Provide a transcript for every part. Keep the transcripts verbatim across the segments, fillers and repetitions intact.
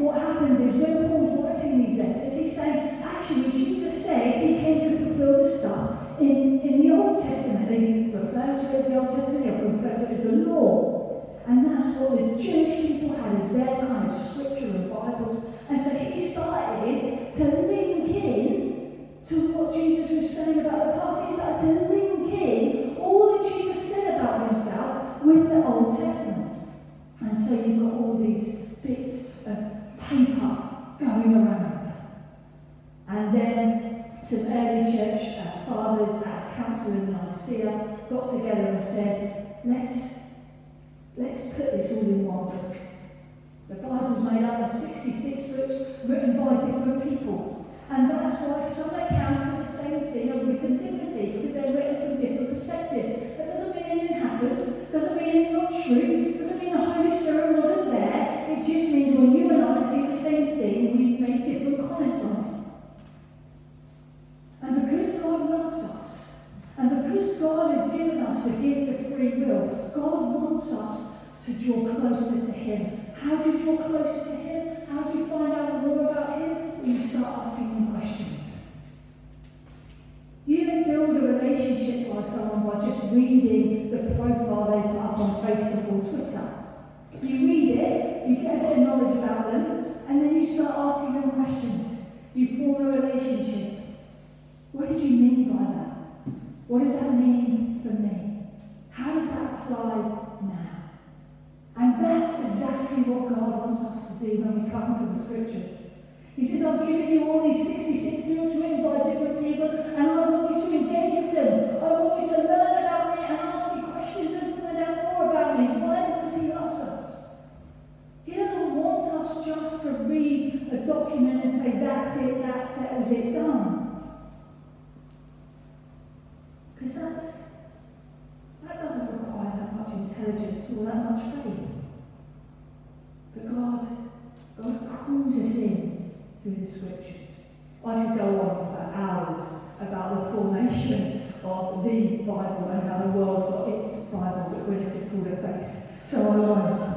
what happens is when Paul's writing these letters, he's saying, actually, Jesus said he came to fulfill the stuff in, in the Old Testament. They refer to it as the Old Testament, they refer to it as the law. And that's what the Jewish people had as their kind of scripture and Bible. And so he started to link in to what Jesus was saying about the past. He started to link in all that Jesus said about himself with the Old Testament. And so you've got all these bits of paper going around. And then some early church uh, fathers at a council in Nicaea got together and said, let's, let's put this all in one book. The Bible's made up of sixty-six books written by different people. And that's why some accounts of the same thing are written differently, because they're written from different perspectives. That doesn't mean it didn't happen, doesn't mean it's not true, doesn't mean the Holy Spirit wasn't there. It just means when you and I see the same thing, we make different comments on it. And because God loves us, and because God has given us the gift of free will, God wants us to draw closer to Him. How do you draw closer to Him? How do you find out more about Him? Well, you start asking Him questions. You don't build a relationship with someone by just reading the profile they put up on Facebook or Twitter. You read it, you get a bit of knowledge about them, and then you start asking them questions. You form a relationship. What did you mean by that? What does that mean for me? How does that apply now? And that's exactly what God wants us to do when we come to the scriptures. He says, I've given you all these sixty-six books written by different people, and I want you to engage with them. I want you to learn about me and ask me questions and find out more about me. Why? Because He loves us. He doesn't want us just to read a document and say, that's it, that settles it, done. Because that's that doesn't require that much intelligence or that much faith. But God, God calls us in through the scriptures. I could go on for hours about the formation of the Bible and how the world got its Bible, but we're just called a face, so I won't.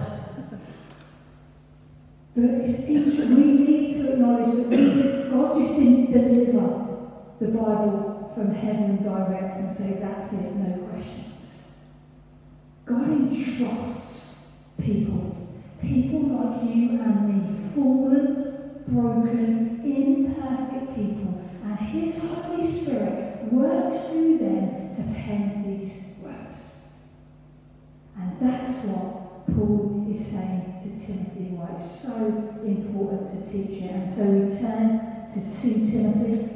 But it's interesting. We need to acknowledge that we, God just didn't deliver the Bible from heaven direct and say, that's it, no questions. God entrusts people, people like you and me, fallen, broken, imperfect people, and His Holy Spirit works through them to pen these words. And that's what Paul is saying to Timothy, why it's so important to teach it. And so we turn to Second Timothy.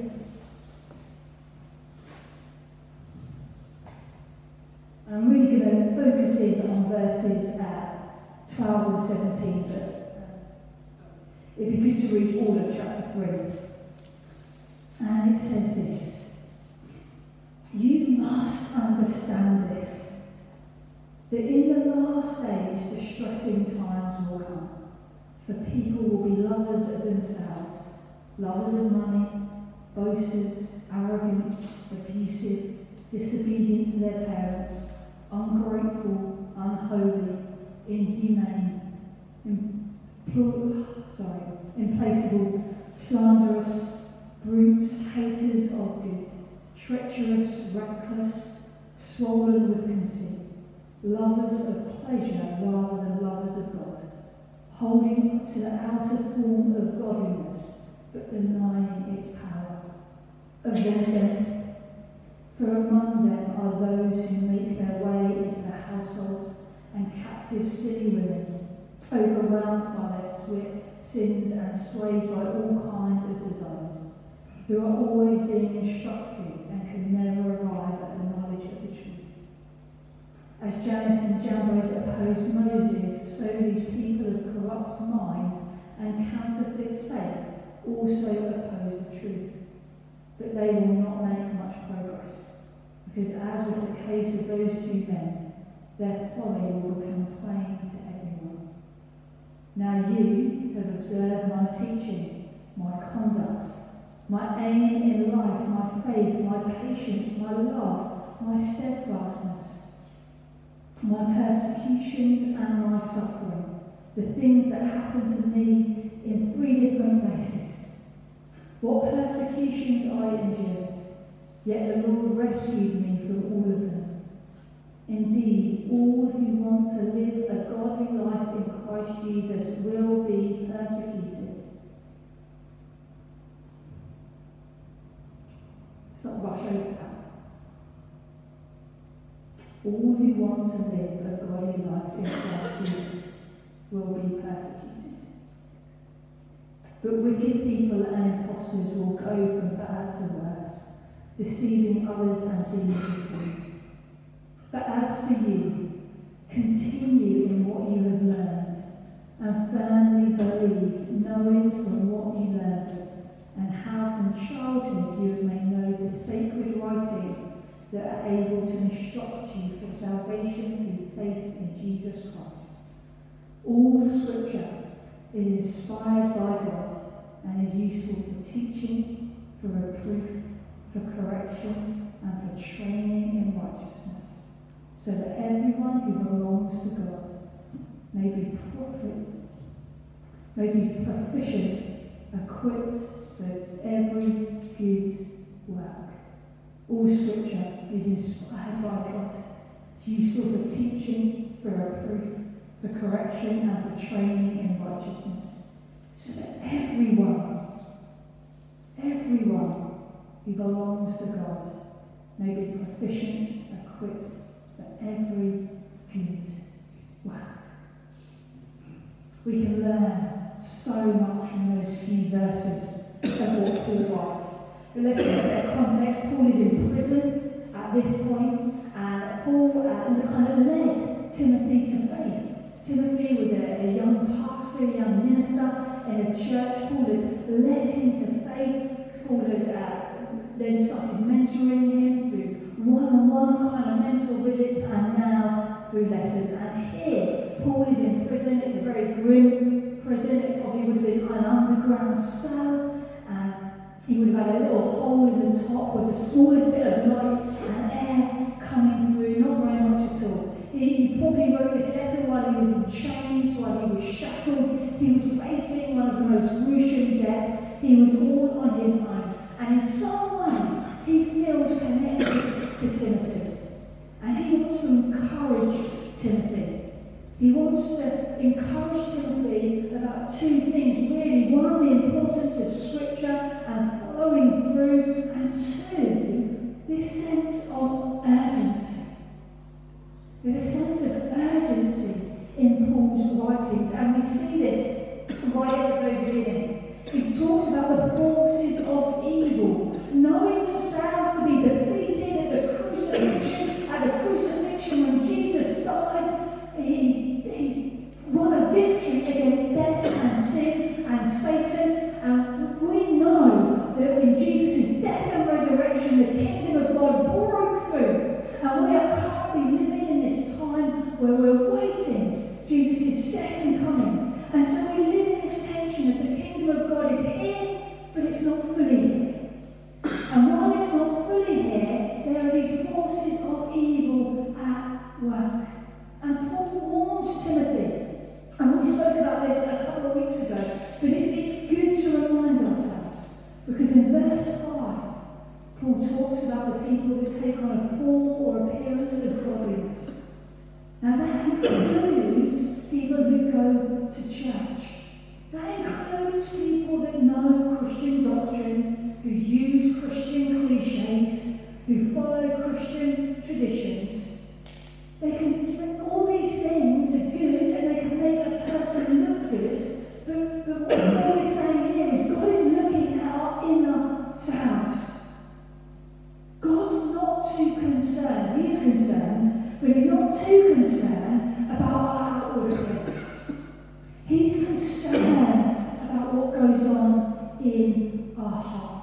I'm really going to focus in on verses uh, twelve and seventeen, but uh, it'd be good to read all of chapter three. And it says this: you must understand this, that in the last days distressing times will come, for people will be lovers of themselves, lovers of money, boasters, arrogant, abusive, disobedient to their parents, ungrateful, unholy, inhumane, impl- sorry, implacable, slanderous, brutes, haters of good, treacherous, reckless, swollen with conceit, lovers of pleasure rather than lovers of God, holding to the outer form of godliness, but denying its power. Avoid them. For among them are those who make their way into the households and captive city women, overwhelmed by their swift sins and swayed by all kinds of desires, who are always being instructed and can never arrive at the knowledge of the truth. As Jannes and Jambres opposed Moses, so these people of corrupt mind and counterfeit faith also oppose the truth. But they will not make much progress, because as with the case of those two men, their folly will become plain to everyone. Now you have observed my teaching, my conduct, my aim in life, my faith, my patience, my love, my steadfastness, my persecutions and my suffering, the things that happened to me in places. What persecutions I endured, yet the Lord rescued me from all of them. Indeed, all who want to live a godly life in Christ Jesus will be persecuted. Let's not rush over that. All who want to live a godly life in Christ Jesus will be persecuted. But wicked people and impostors will go from bad to worse, deceiving others and being deceived. But as for you, continue in what you have learned and firmly believed, knowing from what you learned it, and how from childhood you have made known the sacred writings that are able to instruct you for salvation through faith in Jesus Christ. All Scripture is inspired by God and is useful for teaching, for reproof, for correction, and for training in righteousness, so that everyone who belongs to God may be profit, may be proficient, equipped for every good work. All Scripture is inspired by God. It's useful for teaching, for reproof, for correction, and for training in righteousness, so that everyone, everyone who belongs to God may be proficient, equipped for every good work. We can learn so much from those few verses of what Paul writes. But let's look at their context. Paul is in prison at this point, and Paul uh, kind of led Timothy to faith. Timothy was a, a young pastor, a young minister in a church. Paul had led him to faith. Paul had uh, then started mentoring him through one-on-one kind of mentor visits, and now through letters. And here, Paul is in prison. It's a very grim prison. It probably would have been an underground cell, and he would have had a little hole in the top with the smallest bit of light and air coming through, not very much at all. He, he probably wrote this letter while he was in chains, while he was shackled. He was facing one of the most gruesome deaths. He was all on his own. And in some way, he feels connected to Timothy. And he wants to encourage Timothy. He wants to encourage Timothy about two things, really. One, the importance of Scripture and following through, and two, this sense of urgency. There's a sense of urgency in Paul's writings, and we see this right at the very beginning. He talks about the forces of evil, knowing themselves to be defeated at the crucifixion. At the crucifixion, when Jesus died, he, he won a victory against death and sin and Satan. And we know that in Jesus' death and resurrection, the kingdom of God broke through. And we are currently living in this time where we're waiting Jesus' second coming. And so we live in this tension that the kingdom of God is here, but it's not fully here. And while it's not fully here, there are these forces of evil at work. And Paul warns Timothy, and we spoke about this a couple of weeks ago, but it's, it's good to remind ourselves, because in verse five, Paul talks about the people that take on a form or appearance of godliness. Now that includes people who go to church. That includes people that know Christian doctrine, who use Christian cliches, who follow Christian traditions. They can, all these things are good and they can make a person look good, but, but what Paul is saying here is God is looking at our inner selves. God's not too concerned, he's concerned, but he's not too concerned about our outward appearance. He's concerned about what goes on in our heart.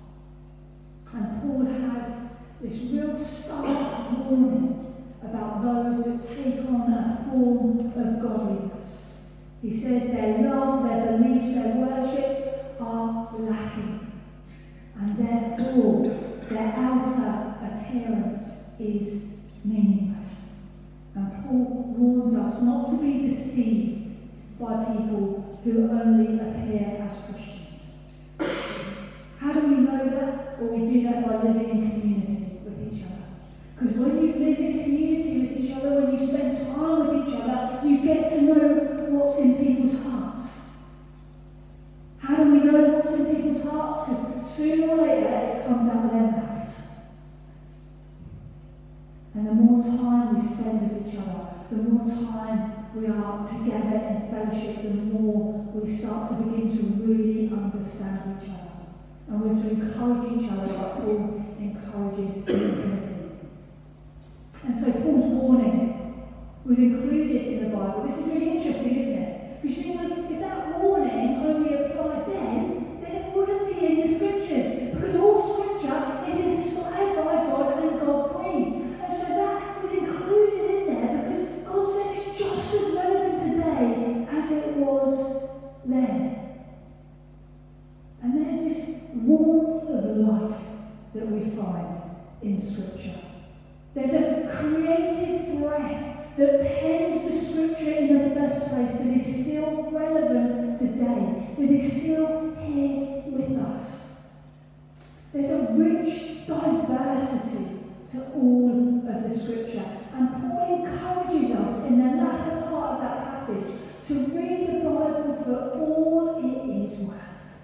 And Paul has this real stark warning about those that take on a form of godliness. He says their love, their beliefs, their worships are lacking. And therefore, their outer appearance is meaningless. And Paul warns us not to be deceived by people who only appear as Christians. or we do that by living in community with each other. Because when you live in community with each other, when you spend time with each other, you get to know what's in people's hearts. How do we know what's in people's hearts? Because sooner or later it comes out of their mouths. And the more time we spend with each other, the more time we are together in fellowship, the more we start to begin to really understand each other. And we're to encourage each other like Paul encourages Timothy. And so Paul's warning was included in the Bible. This is really interesting, isn't it? Because you know, if that warning only applied then, then it wouldn't be in the scriptures. Because all scripture is inspired by God and God breathed. And so that was included in there because God says it's just as relevant today as it was then. And there's this warmth of life that we find in scripture. There's a creative breath that pens the scripture in the first place that is still relevant today, that is still here with us. There's a rich diversity to all of the scripture. And Paul encourages us in the latter part of that passage to read the Bible for all it is worth.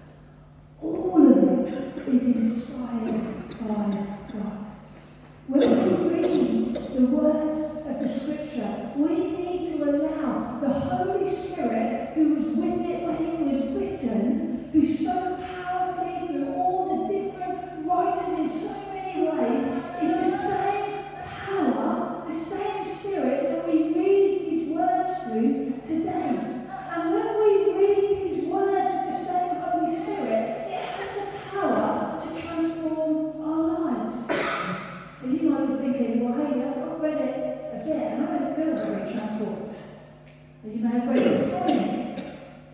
All of it is inspired by God. When we read the words of the scripture, we need to allow the Holy Spirit, who was with it when it was written, who spoke powerfully through all the different writers in so many ways, is the same power, the same Spirit that we read these words through today. And when we read these words with the same Holy Spirit, it has the power to transform our lives. And you might be thinking, well, hey, I've read it a bit and I don't feel very transformed. And you may have read it this morning.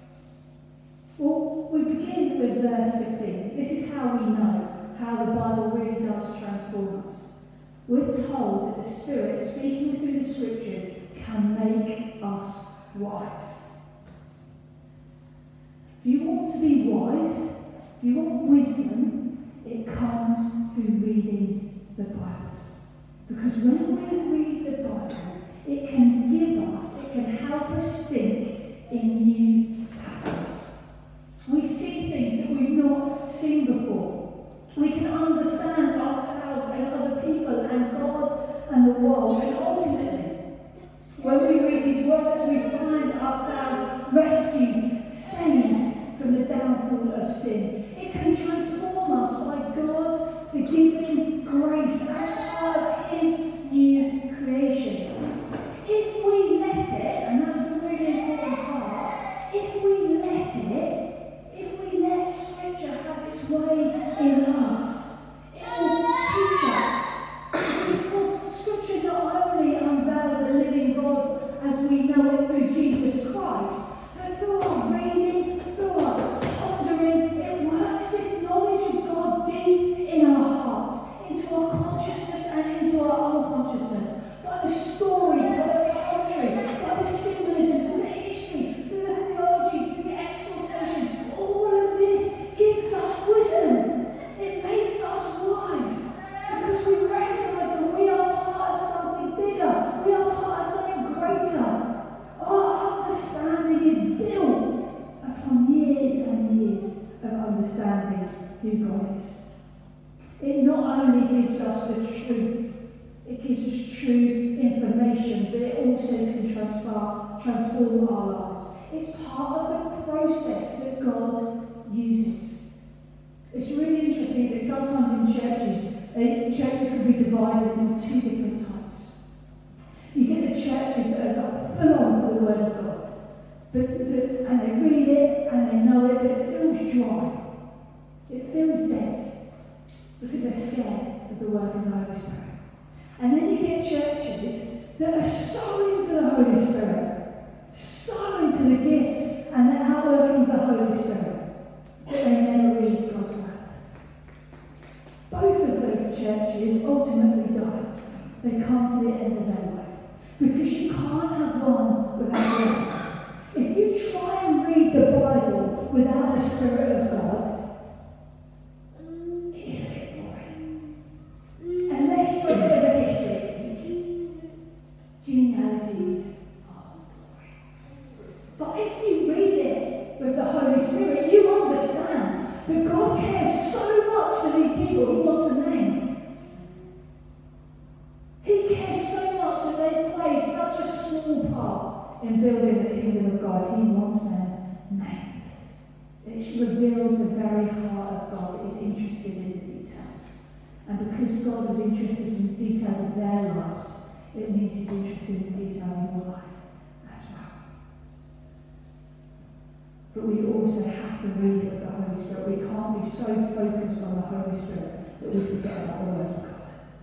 Well, we begin with verse fifteen. This is how we know how the Bible really does transform us. We're told that the Spirit, speaking through the Scriptures, can make us wise. If you want to be wise, if you want wisdom, it comes through reading the Bible. Because when we read the Bible, it can give us, it can help us think in new patterns. We see things that we've not seen before. We can understand ourselves and other people and God and the world. And ultimately, when we read these words, we find ourselves rescued, saved from the downfall of sin. It can transform us by God's forgiving grace as part of His new creation. If we let it, and that's the really important part, if we let it, if we let Scripture have its way in us, it will teach us. Because of course, Scripture not only unveils a living God as we know it through Jesus Christ, but through our reading, through our pondering, it works this knowledge of God deep in our hearts, into our consciousness and into our unconsciousness, by the story, by the poetry, by the symbolism, through the history, through the theology, through the exaltation. All of this gives us wisdom. It makes us wise, because we recognise that we are part of something bigger. We are part of something greater. Our understanding is built upon years and years of understanding who God is. It not only gives us the truth, it gives us true information, but it also can transfer, transform our lives. It's part of the process that God uses. It's really interesting, is that sometimes in churches, uh, churches can be divided into two different types. You get the churches that are like full on for the Word of God, but, but, and they read it and they know it, but it feels dry. It feels dead. Because they're scared of the work of the Holy Spirit. And then you get churches that are so into the Holy Spirit, so into the gifts and the outworking of the Holy Spirit, that they never read God's Word. Both of those churches ultimately die. They come to the end of their life. Because you can't have one without the other. If you try and read the Bible without the Spirit of God, it's a bit if you read it with the Holy Spirit, you understand that God cares so much for these people He wants them named. He cares so much that they played such a small part in building the kingdom of God. He wants them named. It reveals the very heart of God that is interested in the details. And because God is interested in the details of their lives, it means He's interested in the details of your life as well. But we also have to read it with the Holy Spirit. We can't be so focused on the Holy Spirit that we forget about the Word of God.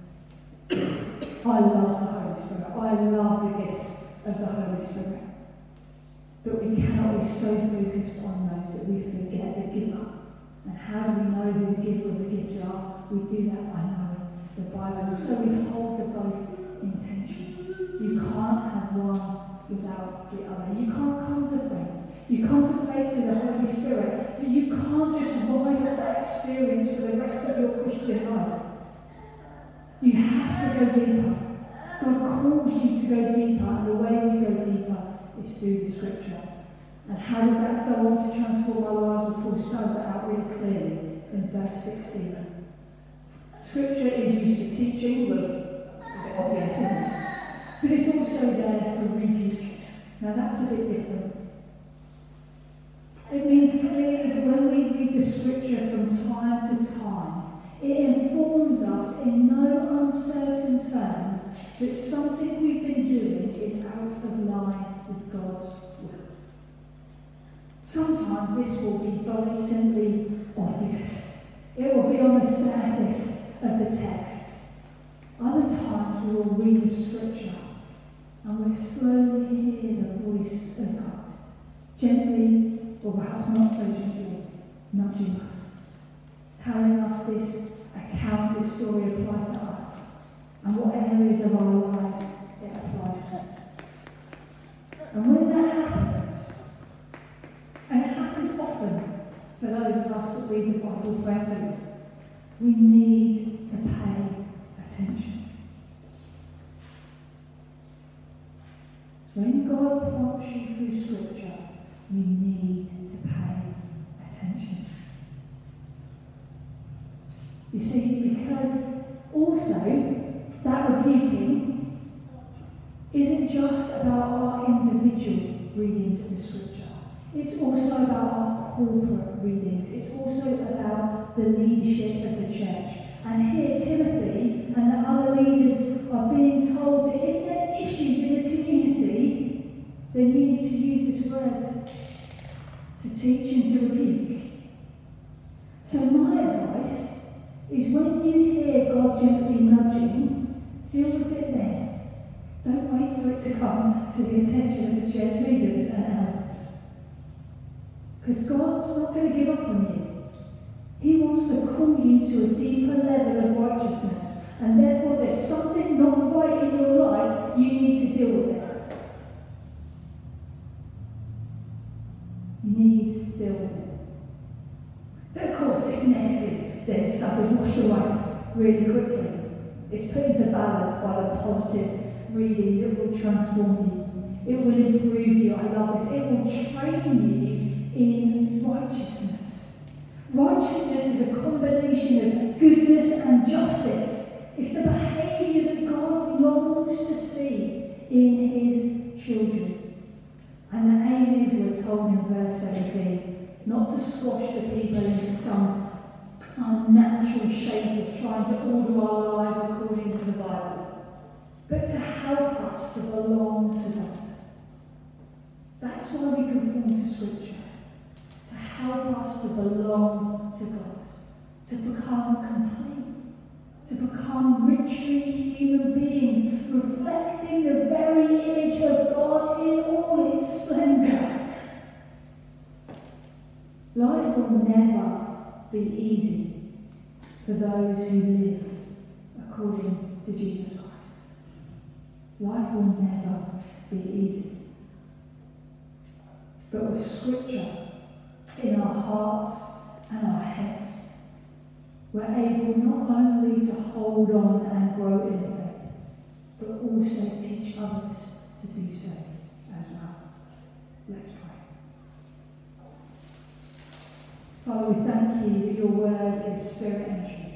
I love the Holy Spirit. I love the gifts of the Holy Spirit. But we cannot be so focused on those that we forget the giver. And how do we know who the giver of the gifts are? We do that by knowing the Bible. So we hold the both in tension. You can't have one without the other. You can't come to faith. You come to faith through the Holy Spirit, but you can't just ride off that experience for the rest of your Christian life. You have to go deeper. God calls you to go deeper, and the way you go deeper is through the Scripture. And how does that go on to transform our lives? Well, Paul spells it out really clearly in verse sixteen. Scripture is used for teaching, well, that's a bit obvious, isn't it? But it's also there for rebuke. Now that's a bit different. It means clearly that when we read the Scripture from time to time, it informs us in no uncertain terms that something we've been doing is out of line with God's will. Sometimes this will be blatantly obvious. It will be on the surface of the text. Other times we will read the Scripture and we'll slowly hear the voice of God, gently, or perhaps not so gently, nudging us, telling us this account, this story applies to us, and what areas of our lives it applies to. And when that happens, and it happens often for those of us that read the Bible prayerfully, we need to pay attention. When God prompts you through Scripture, you need to pay attention. You see, because also that rebuking isn't just about our individual readings of the Scripture. It's also about our corporate readings. It's also about the leadership of the church. And here Timothy and the other leaders are being told that if there's issues in the community, then you need to use this word to teach and to rebuke. So my advice is when you hear God gently nudging, deal with it then. Don't wait for it to come to the attention of the church leaders and elders. Because God's not going to give up on you. He wants to call you to a deeper level of righteousness. And therefore, if there's something not right in your life, you need to deal with it. You need to deal with it. But of course, this negative then stuff is washed away really quickly. It's put into balance by the positive reading that will transform you. It will improve you. I love this. It will train you in righteousness. Righteousness is a combination of goodness and justice. It's the behaviour that God longs to see in His children. And the aim is, we're told in verse seventeen, not to squash the people into some unnatural shape of trying to order our lives according to the Bible, but to help us to belong to God. That's why we conform to Scripture. To help us to belong to God, to become complete, to become richly human beings, reflecting the very image of God in all its splendour. Life will never be easy for those who live according to Jesus Christ. Life will never be easy. But with Scripture in our hearts and our heads, we're able not only to hold on and grow in faith, but also teach others to do so as well. Let's pray. Father, we thank you that your word is spirit and truth.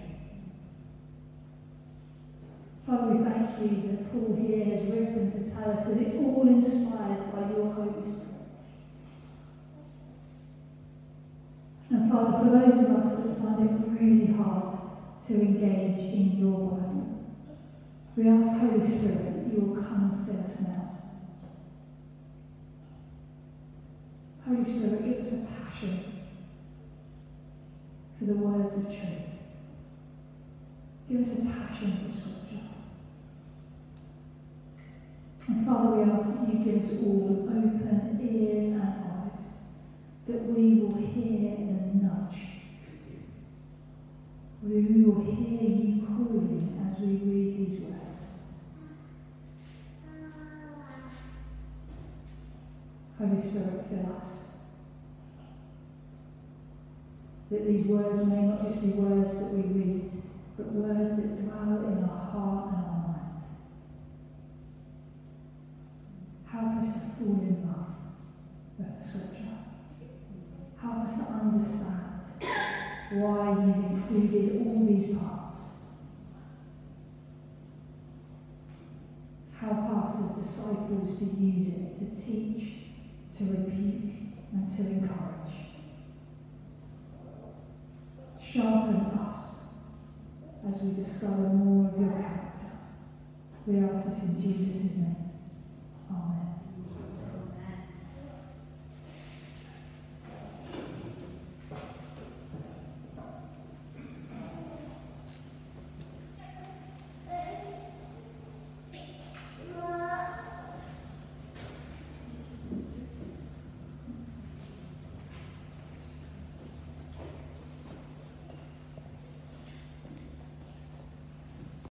Father, we thank you that Paul here has written to tell us that it's all inspired by your Holy Spirit. And Father, for those of us that find it really hard to engage in your Bible, we ask, Holy Spirit, that you will come and fill us now. Holy Spirit, give us a passion for the words of truth. Give us a passion for Scripture. And Father, we ask that you give us all open ears and eyes, that we will hear the nudge. We will hear you calling as we read these words. Holy Spirit, fill us. That these words may not just be words that we read, but words that dwell in our heart and our mind. Help us to fall in love with the Scripture. Help us to understand why you've included all these parts. Help us as disciples to use it to teach, to rebuke, and to encourage. Sharpen us as we discover more of your character. We ask this in Jesus' name.